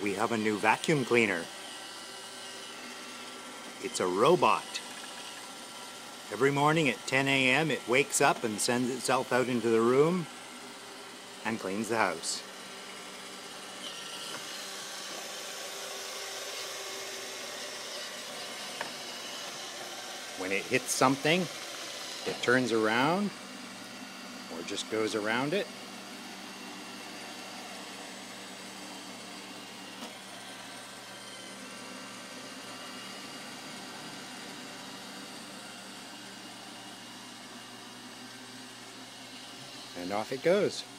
we have a new vacuum cleaner. It's a robot. Every morning at 10 a.m. it wakes up and sends itself out into the room and cleans the house. When it hits something, it turns around or just goes around it. And off it goes.